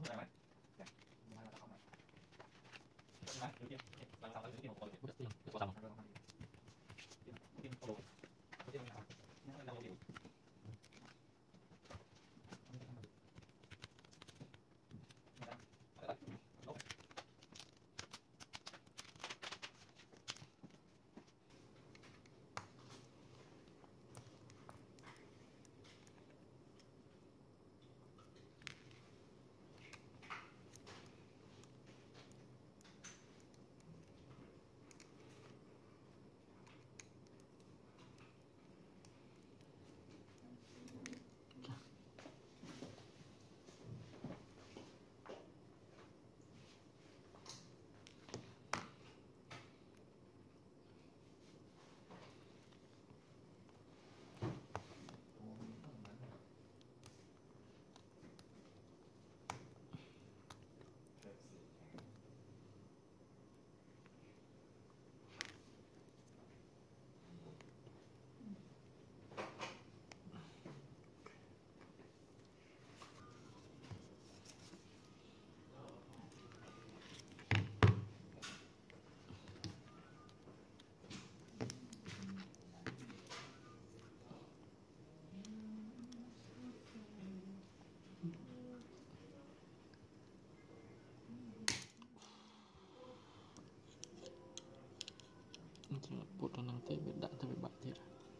bột nó năng tế bị đạn thay bị bạc thiệt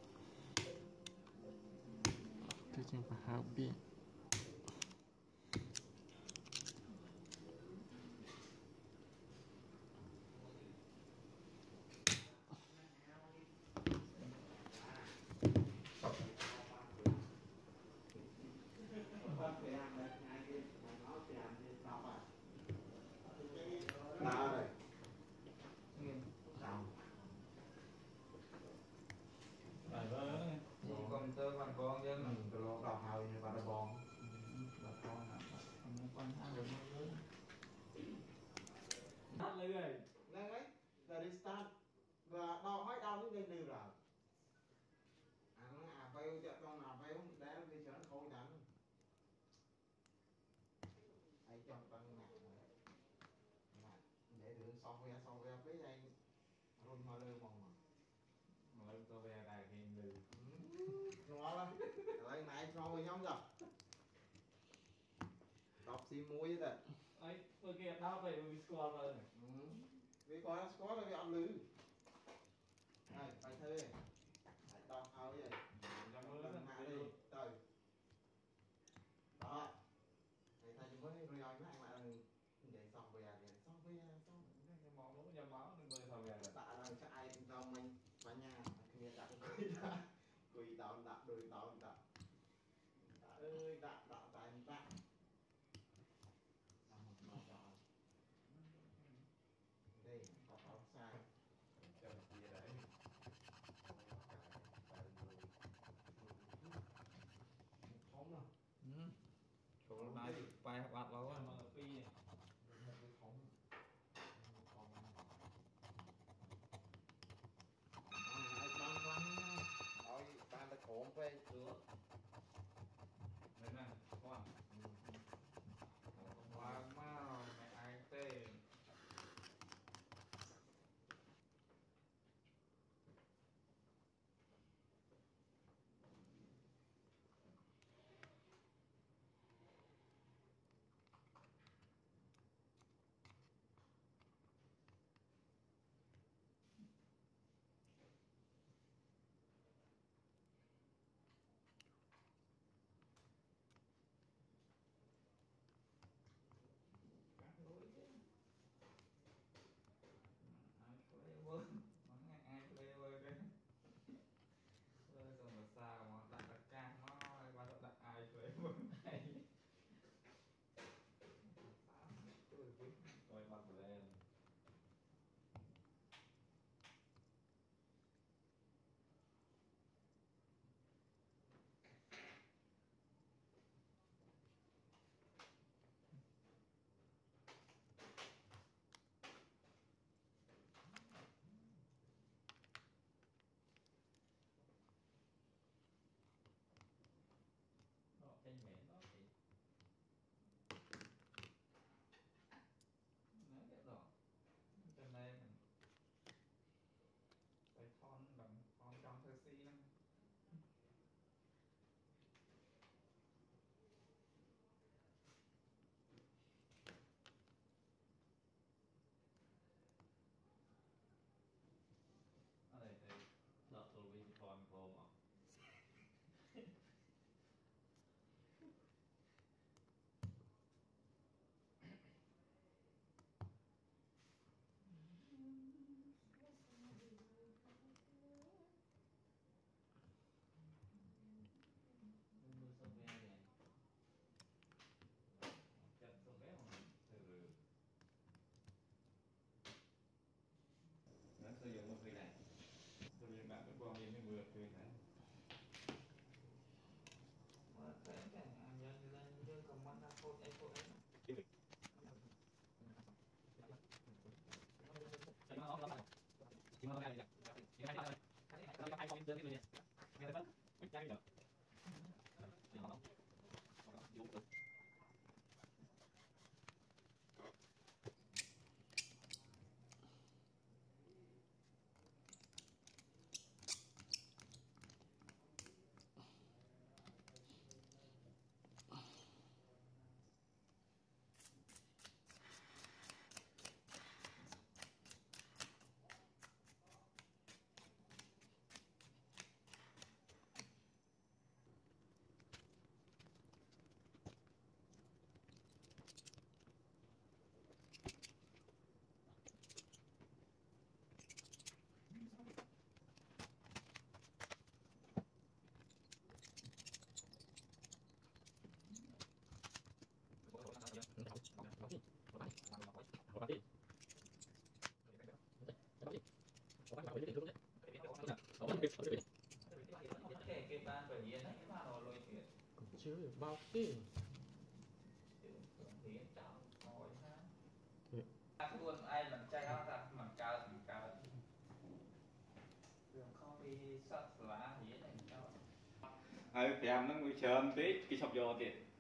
tôi chẳng phải hào biên computer bằng con chứ mình cái lỗ đào hào như bằng con là con hả con ăn được lớn lên rồi lên ấy là restart và đào hỏi đào những cái điều rồi nó fail cho con nào fail để đi cho nó khôi đắng ai trong con nặng để được software với đây luôn mà lơ mong mà lên tôi về đây thì lư ngon lắm lại này so với nhau rồi đọc xi muối đấy ấy tôi kia đau phải vì score rồi vì coi score là vì ăn lư này phải thuê đọc ao vậy đừng hạ đi từ đó thầy thầy mới rồi nói lại vậy xong bây giờ xong cái món nó nhầm máu nên bây giờ về tạ là cái ai trong mình và nhà kia đặt quỳ tạo đặt đôi tạo đặt ơi đặt tại đặt đây có sai cho kia đấy không đâu chỗ này vài bạt lâu á mà phi không rồi ban ta khổn về được đấy nè con hoàng mau mẹ ai tê chứ bao cái luôn ai mình chạy ra ta mình cao đường không đi sắp lá gì này cao ហើយ5ហ្នឹងវាច្រើនពេកគេឈប់យកទៀត